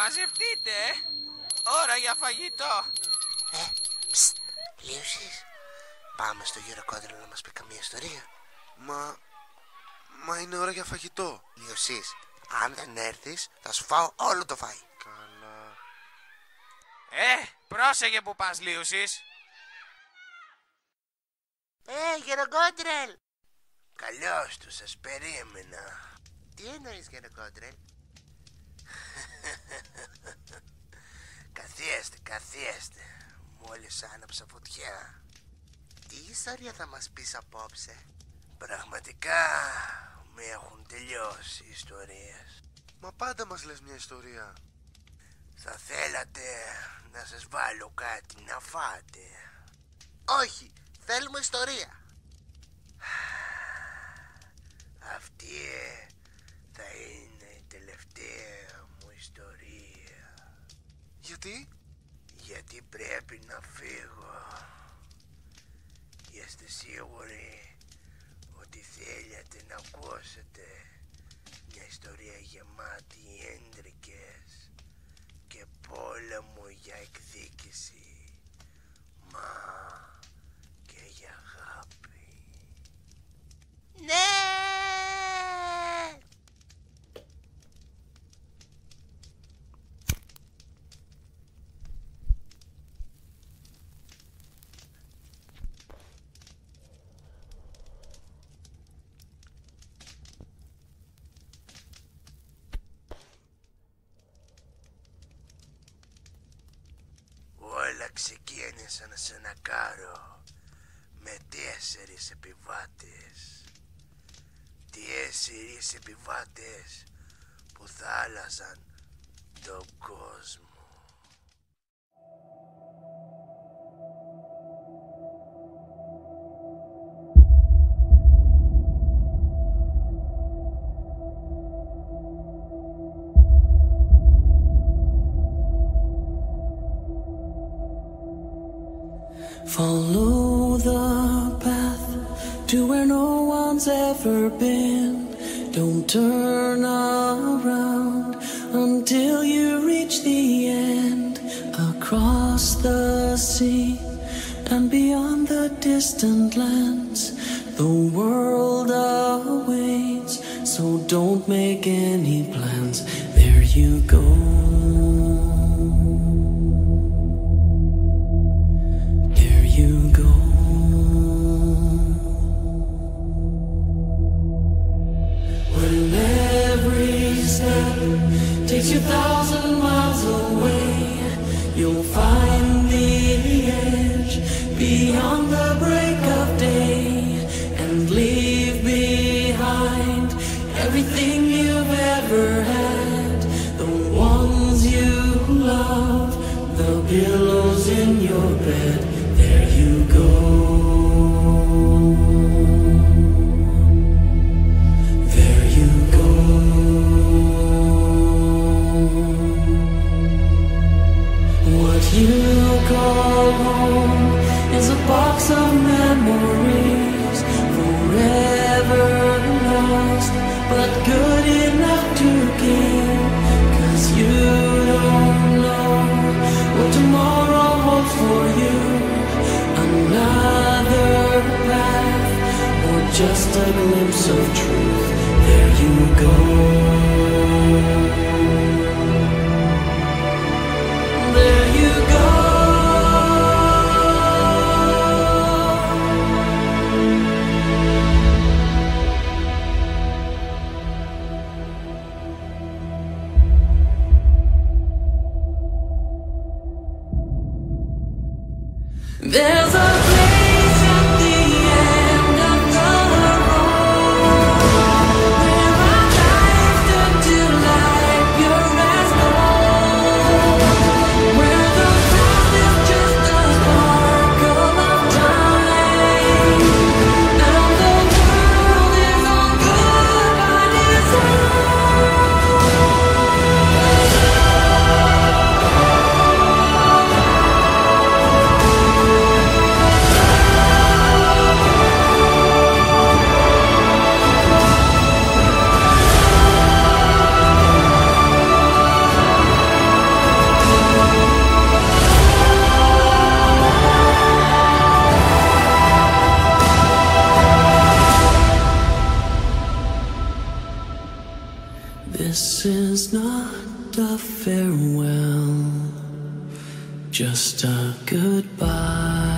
μαζευτείτε, ώρα για φαγητό. Ψτ, Λίουσης, πάμε στο γεροκόντρελο να μας πει καμία ιστορία. Μα είναι ώρα για φαγητό. Λίουσης, αν δεν έρθεις θα σου φάω όλο το φαΐ. Καλά. Πρόσεχε που πας, Λίουσης. Γεροκόντρελ. Καλώς του, σας περίμενα. Τι εννοείς, γεροκόντρελ? Καθίεστε. Μόλις άναψα φωτιά. Τι ιστορία θα μας πεις απόψε? Πραγματικά με έχουν τελειώσει οι ιστορίες. Μα πάντα μας λες μια ιστορία. Θα θέλατε να σας βάλω κάτι να φάτε? Όχι, θέλουμε ιστορία. Αυτή θα είναι η τελευταία μου ιστορία. Γιατί? Γιατί πρέπει να φύγω. Είστε σίγουροι ότι θέλετε να ακούσετε μια ιστορία γεμάτη έντρικες και πόλεμο για εκδίκηση, μα και για αγάπη? Ναι! Όλα ξεκίνησαν σε ένα κάρο με 4 επιβάτες. 4 επιβάτες που θα άλλαζαν τον κόσμο. Follow the path to where no one's ever been. Don't turn around until you reach the end. Across the sea and beyond the distant lands, the world awaits, so don't make any plans. There you go. Takes you 1,000 miles away. You'll find the edge beyond the break of day, and leave behind everything you've ever had. The ones you love, the pillows in your bed. There you go. You call home is a box of memories, forever lost, but good enough to keep. 'Cause you don't know what tomorrow holds for you. Another path, or just a glimpse of truth. There you go. There you go. There's a place at the end of the road where our lives turn to light, pure as gold, where the past is just a sparkle of time, and the world is all good by design. is not a farewell, just a goodbye.